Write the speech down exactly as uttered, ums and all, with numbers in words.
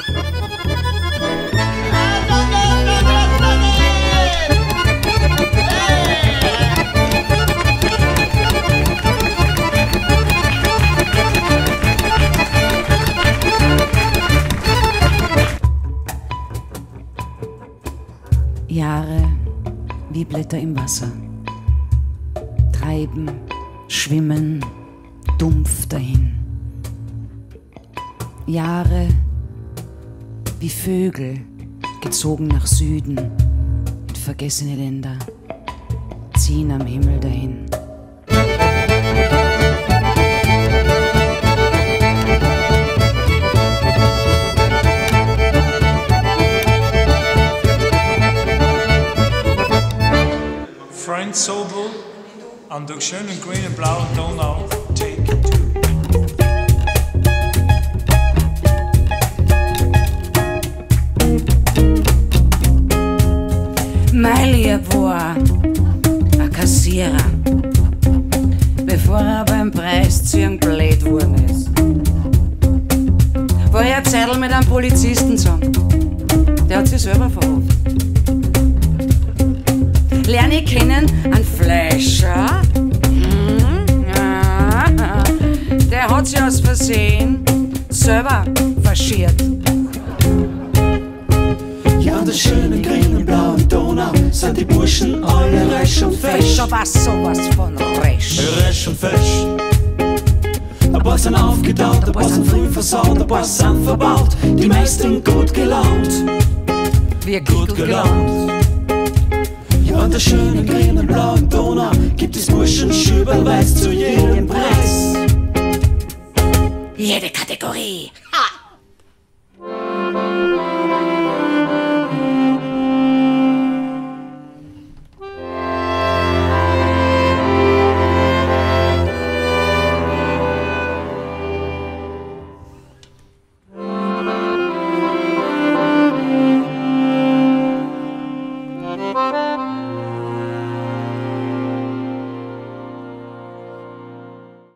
Jahre wie Blätter im Wasser, treiben, schwimmen, dumpf dahin. Jahre wie Vögel, gezogen nach Süden, in vergessene Länder, ziehen am Himmel dahin. Frank Sobel an der schönen grünen blauen Donau, Take Two. Mein Lieb war ein Kassierer, bevor er beim Preisziehen blöd geworden ist. War er Zettel mit einem Polizisten zusammen, der hat sich selber verrufen. Lerne ich kennen einen Fleischer, mm, ja, der hat sich aus Versehen selber faschiert. Ja, an der schönen grünen blauen Donau sind die Burschen alle resch und fesch. Da war sowas von resch. Resch und fesch. Ein paar sind aufgetaut, ein paar sind früh versaut, ein paar sind verbaut, die meisten gut gelaunt. Wirklich gut, gut gelaunt. Ja, an der schönen grünen blauen Donau gibt es Burschen schüberweiß zu jedem Preis. Jede Kategorie.